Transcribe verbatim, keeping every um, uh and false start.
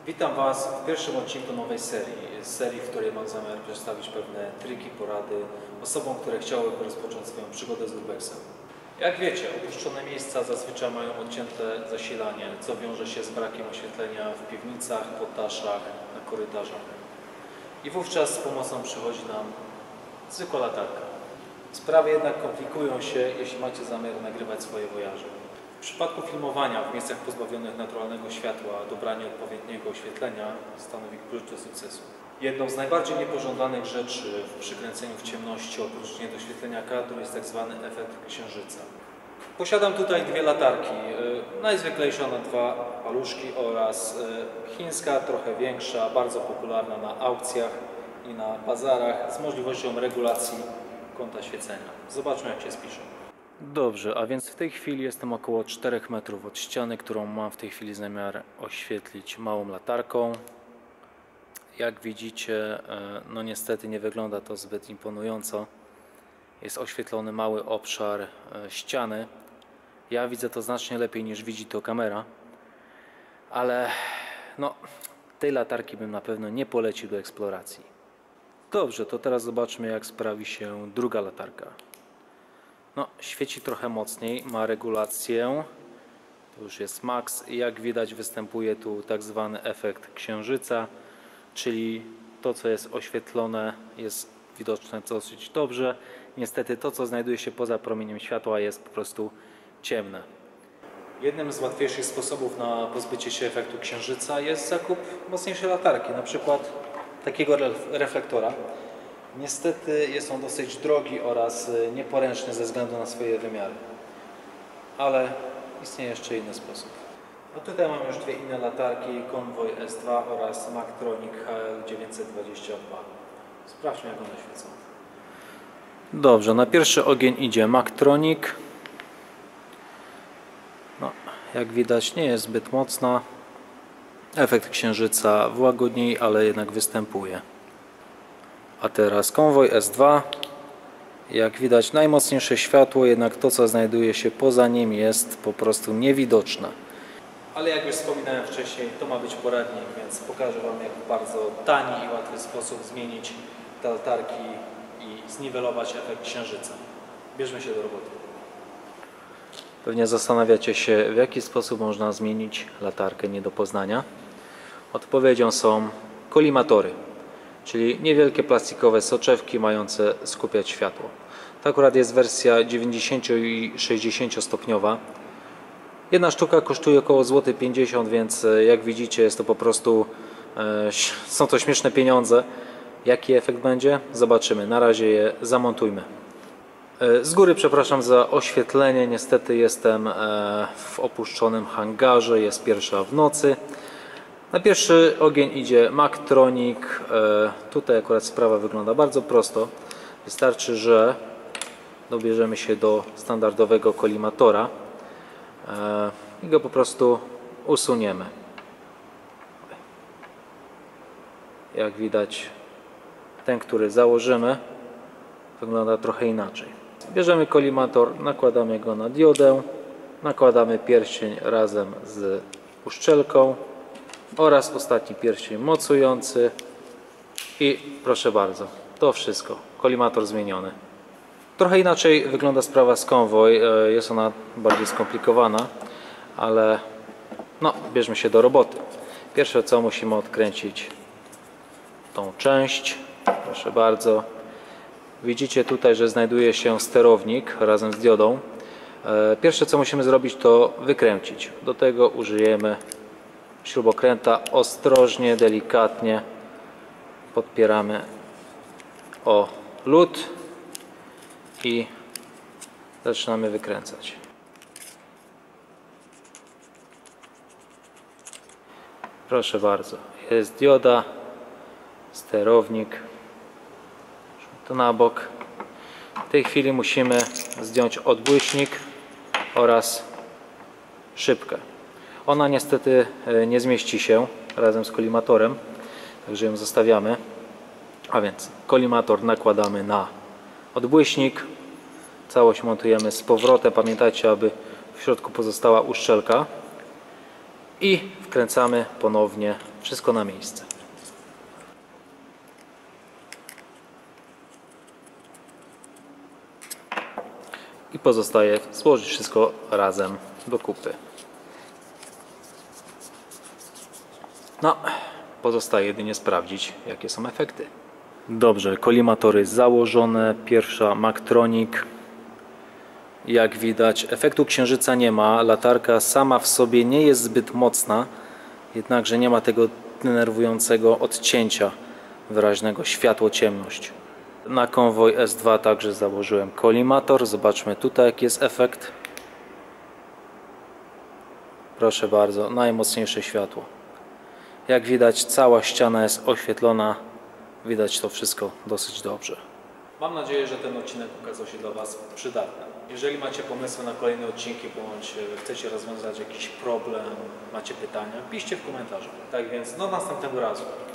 Witam Was w pierwszym odcinku nowej serii, serii, w której mam zamiar przedstawić pewne triki, porady osobom, które chciałyby rozpocząć swoją przygodę z urbexem. Jak wiecie, opuszczone miejsca zazwyczaj mają odcięte zasilanie, co wiąże się z brakiem oświetlenia w piwnicach, poddaszach, na korytarzach. I wówczas z pomocą przychodzi nam zwykła latarka. Sprawy jednak komplikują się, jeśli macie zamiar nagrywać swoje wojaże. W przypadku filmowania w miejscach pozbawionych naturalnego światła dobranie odpowiedniego oświetlenia stanowi klucz do sukcesu. Jedną z najbardziej niepożądanych rzeczy w przykręceniu w ciemności oprócz niedoświetlenia kadru jest tak zwany efekt księżyca. Posiadam tutaj dwie latarki, najzwyklejsza na dwa paluszki oraz chińska, trochę większa, bardzo popularna na aukcjach i na bazarach z możliwością regulacji kąta świecenia. Zobaczmy, jak się spisze. Dobrze, a więc w tej chwili jestem około czterech metrów od ściany, którą mam w tej chwili zamiar oświetlić małą latarką. Jak widzicie, no niestety nie wygląda to zbyt imponująco. Jest oświetlony mały obszar ściany. Ja widzę to znacznie lepiej niż widzi to kamera, ale no, tej latarki bym na pewno nie polecił do eksploracji. Dobrze, to teraz zobaczmy, jak sprawi się druga latarka. No, świeci trochę mocniej, ma regulację, to już jest max i jak widać występuje tu tak zwany efekt księżyca, czyli to, co jest oświetlone, jest widoczne dosyć dobrze. Niestety to, co znajduje się poza promieniem światła, jest po prostu ciemne. Jednym z łatwiejszych sposobów na pozbycie się efektu księżyca jest zakup mocniejszej latarki, na przykład takiego reflektora. Niestety jest on dosyć drogi oraz nieporęczny ze względu na swoje wymiary. Ale istnieje jeszcze inny sposób. No tutaj mam już dwie inne latarki, Convoy S dwa oraz Mactronic H L dziewięćset dwadzieścia dwa. Sprawdźmy, jak one świecą. Dobrze, na pierwszy ogień idzie Mactronic. No, jak widać, nie jest zbyt mocna. Efekt księżyca łagodniej, ale jednak występuje. A teraz Convoy S dwa. Jak widać, najmocniejsze światło, jednak to, co znajduje się poza nim, jest po prostu niewidoczne. Ale jak już wspominałem wcześniej, to ma być poradnik, więc pokażę Wam, jak w bardzo tani i łatwy sposób zmienić te latarki i zniwelować efekt księżyca. Bierzmy się do roboty. Pewnie zastanawiacie się, w jaki sposób można zmienić latarkę nie do poznania. Odpowiedzią są kolimatory, czyli niewielkie plastikowe soczewki mające skupiać światło. To akurat jest wersja dziewięćdziesięcio i sześćdziesięciostopniowa. Jedna sztuka kosztuje około złoty pięćdziesiąt, więc jak widzicie, jest to po prostu e, są to śmieszne pieniądze. Jaki efekt będzie? Zobaczymy. Na razie je zamontujmy. E, z góry przepraszam za oświetlenie. Niestety jestem e, w opuszczonym hangarze. Jest pierwsza w nocy. Na pierwszy ogień idzie Mactronic. Tutaj akurat sprawa wygląda bardzo prosto. Wystarczy, że dobierzemy się do standardowego kolimatora i go po prostu usuniemy. Jak widać, ten, który założymy, wygląda trochę inaczej. Bierzemy kolimator, nakładamy go na diodę, nakładamy pierścień razem z uszczelką oraz ostatni pierścień mocujący i proszę bardzo, to wszystko, kolimator zmieniony. Trochę inaczej wygląda sprawa z Convoy, jest ona bardziej skomplikowana, ale no, bierzmy się do roboty. Pierwsze co, musimy odkręcić tą część, proszę bardzo. Widzicie tutaj, że znajduje się sterownik razem z diodą. Pierwsze co musimy zrobić, to wykręcić. Do tego użyjemy śrubokręta, ostrożnie, delikatnie podpieramy o lód i zaczynamy wykręcać. Proszę bardzo, jest dioda, sterownik, to na bok. W tej chwili musimy zdjąć odbłyśnik oraz szybkę. Ona niestety nie zmieści się razem z kolimatorem, także ją zostawiamy. A więc kolimator nakładamy na odbłyśnik, całość montujemy z powrotem. Pamiętajcie, aby w środku pozostała uszczelka i wkręcamy ponownie wszystko na miejsce. I pozostaje złożyć wszystko razem do kupy. No, pozostaje jedynie sprawdzić, jakie są efekty. Dobrze, kolimatory założone, pierwsza Maktronic. Jak widać, efektu księżyca nie ma, latarka sama w sobie nie jest zbyt mocna, jednakże nie ma tego denerwującego odcięcia wyraźnego światło-ciemność. Na konwoj S dwa także założyłem kolimator, zobaczmy tutaj jaki jest efekt. Proszę bardzo, najmocniejsze światło. Jak widać, cała ściana jest oświetlona, widać to wszystko dosyć dobrze. Mam nadzieję, że ten odcinek okazał się dla Was przydatny. Jeżeli macie pomysły na kolejne odcinki, bądź chcecie rozwiązać jakiś problem, macie pytania, piszcie w komentarzach. Tak więc do następnego razu.